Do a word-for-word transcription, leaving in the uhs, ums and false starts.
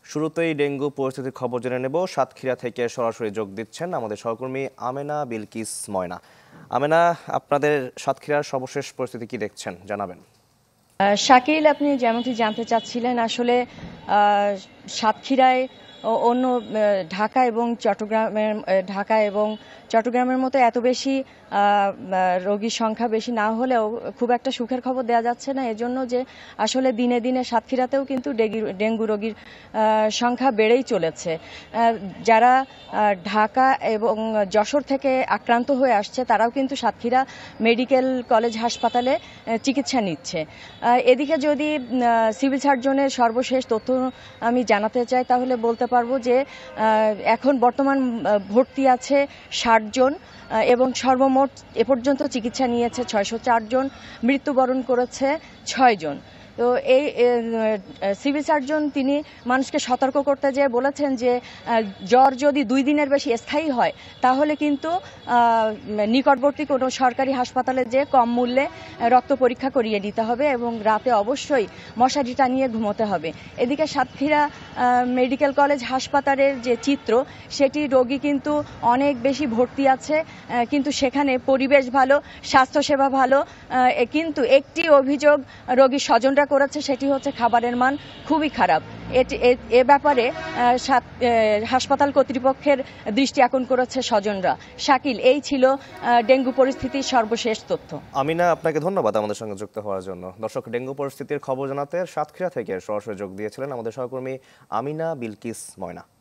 শুরুতেই ডেঙ্গু পরিস্থিতির খবর জেনে নেব। সাতক্ষীরা থেকে সরাসরি যোগ দিচ্ছেন আমাদের সহকর্মী আমেনা বিলকিস ময়না। আমেনা, আপনাদের সাতক্ষীরার সর্বশেষ পরিস্থিতি কি দেখছেন জানাবেন। শাকিল, আপনি যেমনটি জানতে চাচ্ছিলেন, আসলে সাতক্ষীরায় অন্য ঢাকা এবং চট্টগ্রামের ঢাকা এবং চট্টগ্রামের মতো এত বেশি রোগীর সংখ্যা বেশি না হলেও খুব একটা সুখের খবর দেওয়া যাচ্ছে না, এজন্য যে আসলে দিনে দিনে সাতক্ষীরাতেও কিন্তু ডেঙ্গু রোগীর সংখ্যা বেড়েই চলেছে। যারা ঢাকা এবং যশোর থেকে আক্রান্ত হয়ে আসছে তারাও কিন্তু সাতক্ষীরা মেডিকেল কলেজ হাসপাতালে চিকিৎসা নিচ্ছে। এদিকে যদি সিভিল সার্জনের সর্বশেষ তথ্য আমি জানাতে চাই তাহলে বলতে পারবো যে এখন বর্তমান ভর্তি আছে ষাট জন এবং সর্বমোট এ পর্যন্ত চিকিৎসা নিয়েছে ছয়শো চার জন, মৃত্যুবরণ করেছে ছয় জন। তো এই সিভিল সার্জন তিনি মানুষকে সতর্ক করতে যেয়ে বলেছেন যে জ্বর যদি দুই দিনের বেশি স্থায়ী হয় তাহলে কিন্তু নিকটবর্তী কোনো সরকারি হাসপাতালে যেয়ে কম মূল্যে রক্ত পরীক্ষা করিয়ে নিতে হবে এবং রাতে অবশ্যই মশারি টানিয়ে ঘুমোতে হবে। এদিকে সাতক্ষীরা মেডিকেল কলেজ হাসপাতালের যে চিত্র, সেটি রোগী কিন্তু অনেক বেশি ভর্তি আছে, কিন্তু সেখানে পরিবেশ ভালো, স্বাস্থ্যসেবা ভালো, কিন্তু একটি অভিযোগ রোগীর স্বজনরা করেছে, সেটি হচ্ছে খাবারের মান খুবই খারাপ। এ ব্যাপারে হাসপাতাল কর্তৃপক্ষের দৃষ্টি আকর্ষণ করেছে স্বজনরা। শাকিল, এই ছিল ডেঙ্গু পরিস্থিতির সর্বশেষ তথ্য। আমিনা, আপনাকে ধন্যবাদ আমাদের সঙ্গে যুক্ত হওয়ার জন্য। দর্শক, ডেঙ্গু পরিস্থিতির খবর জানাতে সাতক্ষীরা থেকে সরাসরি যোগ দিয়েছিলেন আমাদের সহকর্মী আমিনা বিলকিস ময়না।